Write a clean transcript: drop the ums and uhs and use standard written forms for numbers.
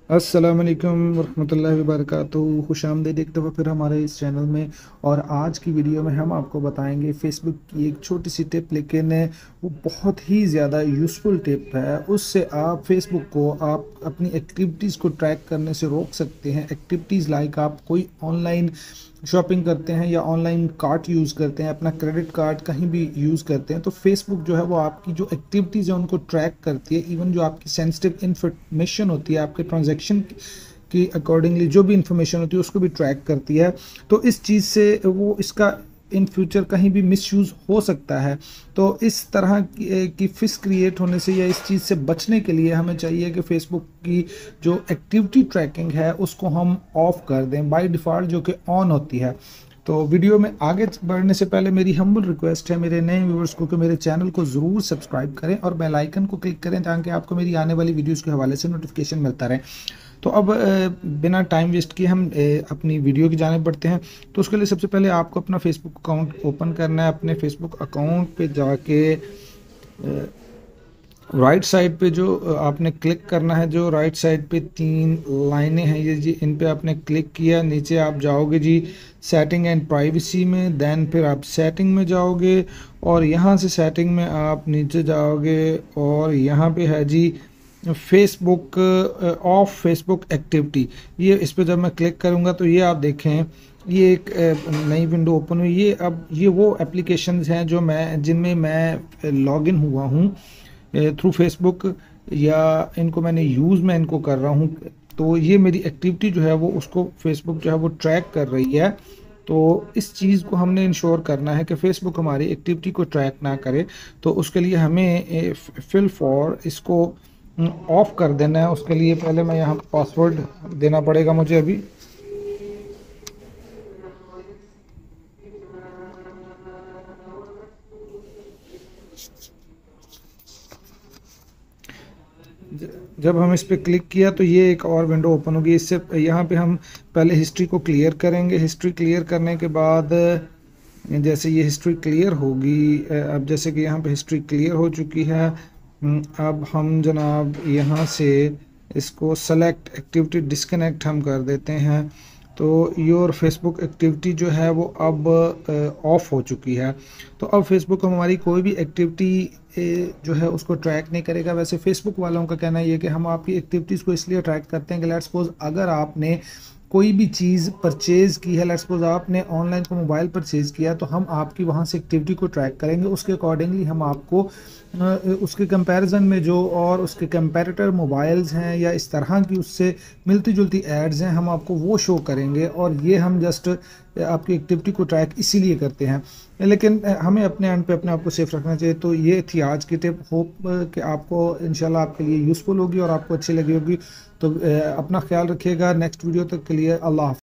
अस्सलाम वालेकुम वरहमतुल्लाहि वबरकातुहू। खुशामदीद एक दफ़ा फिर हमारे इस चैनल में। और आज की वीडियो में हम आपको बताएंगे फ़ेसबुक की एक छोटी सी टिप, लेकिन वो बहुत ही ज़्यादा यूज़फुल टिप है। उससे आप फ़ेसबुक को आप अपनी एक्टिविटीज़ को ट्रैक करने से रोक सकते हैं। एक्टिविटीज़ लाइक आप कोई ऑनलाइन शॉपिंग करते हैं या ऑनलाइन कार्ट यूज़ करते हैं, अपना क्रेडिट कार्ड कहीं भी यूज़ करते हैं, तो फेसबुक जो है वो आपकी जो एक्टिविटीज़ है उनको ट्रैक करती है। इवन जो आपकी सेंसिटिव इन्फॉर्मेशन होती है, आपके ट्रांजैक्शन की अकॉर्डिंगली जो भी इंफॉर्मेशन होती है उसको भी ट्रैक करती है। तो इस चीज़ से वो इसका इन फ्यूचर कहीं भी मिसयूज़ हो सकता है। तो इस तरह की फिश क्रिएट होने से या इस चीज़ से बचने के लिए हमें चाहिए कि फेसबुक की जो एक्टिविटी ट्रैकिंग है उसको हम ऑफ कर दें बाय डिफ़ॉल्ट, जो कि ऑन होती है। तो वीडियो में आगे बढ़ने से पहले मेरी हम्बल रिक्वेस्ट है मेरे नए व्यूअर्स को कि मेरे चैनल को ज़रूर सब्सक्राइब करें और बेल आइकन को क्लिक करें ताकि आपको मेरी आने वाली वीडियोस के हवाले से नोटिफिकेशन मिलता रहे। तो अब बिना टाइम वेस्ट किए हम अपनी वीडियो की जाने बढ़ते हैं। तो उसके लिए सबसे पहले आपको अपना फेसबुक अकाउंट ओपन करना है। अपने फेसबुक अकाउंट पे जाके राइट साइड पे जो आपने क्लिक करना है, जो राइट साइड पे तीन लाइनें हैं ये जी, इन पे आपने क्लिक किया। नीचे आप जाओगे जी सेटिंग एंड प्राइवेसी में, देन फिर आप सेटिंग में जाओगे और यहाँ से सेटिंग में आप नीचे जाओगे और यहाँ पे है जी फेसबुक ऑफ फेसबुक एक्टिविटी। ये इस पर जब मैं क्लिक करूँगा तो ये आप देखें ये एक नई विंडो ओपन हुई। ये अब ये वो एप्लीकेशंस हैं जो जिनमें मैं लॉगिन हुआ हूँ थ्रू फेसबुक, या इनको मैंने यूज़ मैं इनको कर रहा हूँ। तो ये मेरी एक्टिविटी जो है वो उसको फेसबुक जो है वो ट्रैक कर रही है। तो इस चीज़ को हमने इंश्योर करना है कि फेसबुक हमारी एक्टिविटी को ट्रैक ना करे। तो उसके लिए हमें फिल फॉर इसको ऑफ कर देना है। उसके लिए पहले मैं यहाँ पासवर्ड देना पड़ेगा मुझे अभी। जब हम इस पर क्लिक किया तो ये एक और विंडो ओपन होगी। इससे यहाँ पे हम पहले हिस्ट्री को क्लियर करेंगे। हिस्ट्री क्लियर करने के बाद जैसे ये हिस्ट्री क्लियर होगी, अब जैसे कि यहाँ पे हिस्ट्री क्लियर हो चुकी है। अब हम जनाब यहाँ से इसको सेलेक्ट एक्टिविटी डिस्कनेक्ट हम कर देते हैं। तो योर फेसबुक एक्टिविटी जो है वो अब ऑफ हो चुकी है। तो अब फेसबुक हमारी कोई भी एक्टिविटी जो है उसको ट्रैक नहीं करेगा। वैसे फेसबुक वालों का कहना ये है कि हम आपकी एक्टिविटीज़ को इसलिए ट्रैक करते हैं कि लेट्स सपोज अगर आपने कोई भी चीज़ परचेज़ की है, लेट्स सपोज आपने ऑनलाइन को मोबाइल परचेज़ किया, तो हम आपकी वहाँ से एक्टिविटी को ट्रैक करेंगे। उसके अकॉर्डिंगली हम आपको उसके कंपैरिजन में जो और उसके कंपैरेटर मोबाइल्स हैं या इस तरह की उससे मिलती जुलती एड्स हैं, हम आपको वो शो करेंगे। और ये हम जस्ट आपकी एक्टिविटी को ट्रैक इसीलिए करते हैं, लेकिन हमें अपने एंड पे अपने आप को सेफ रखना चाहिए। तो ये थी आज की टिप। होप कि आपको इंशाल्लाह आपके लिए यूज़फुल होगी और आपको अच्छी लगी होगी। तो अपना ख्याल रखिएगा। नेक्स्ट वीडियो तक के लिए अल्लाह हाफ़िज़।